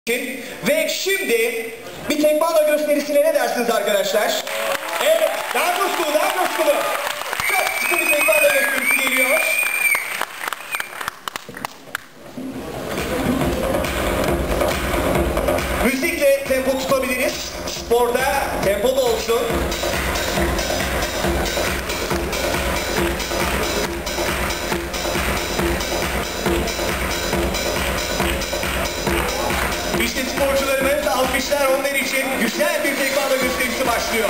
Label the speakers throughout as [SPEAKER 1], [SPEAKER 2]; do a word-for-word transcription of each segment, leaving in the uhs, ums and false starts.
[SPEAKER 1] Ve şimdi bir tekvando gösterisine ne dersiniz arkadaşlar? Evet, daha coşkulu, daha coşkulu. Çok sıkı bir tekvando gösterisi geliyor. Müzikle tempo tutabiliriz. Sporda tempo da olsun. İşte sporcularımız, alkışlar onlar için güzel bir tekvando gösterisi başlıyor.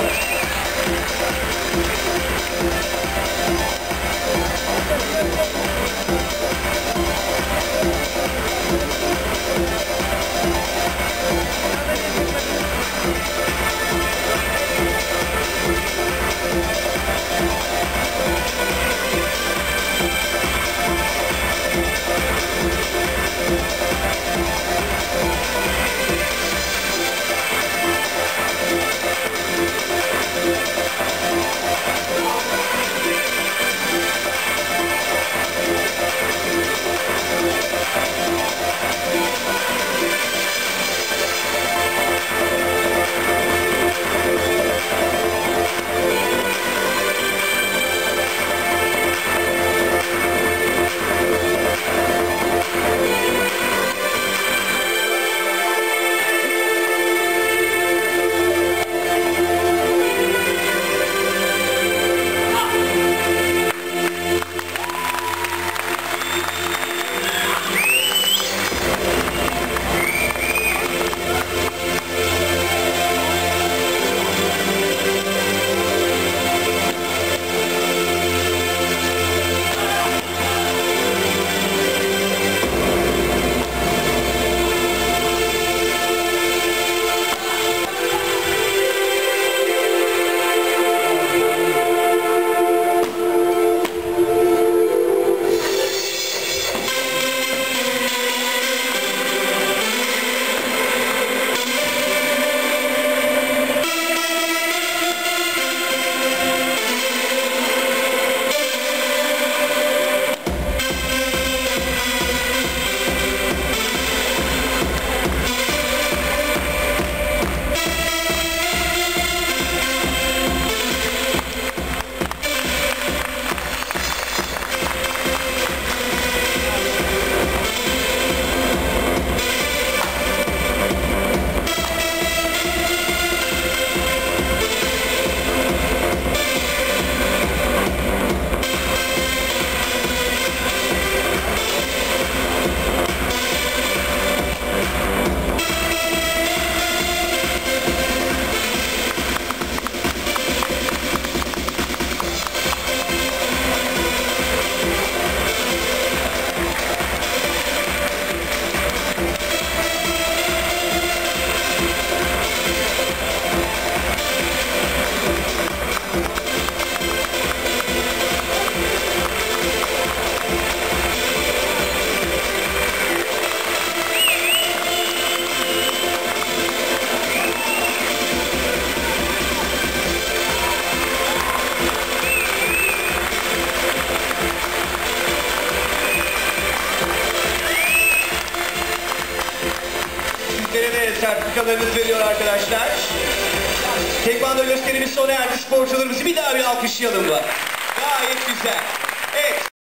[SPEAKER 1] Sertifikalarınızı veriyor arkadaşlar. Tekvando gösterimiz sona erdi. Sporcularımızı bir daha bir alkışlayalım mı? Gayet güzel. Evet.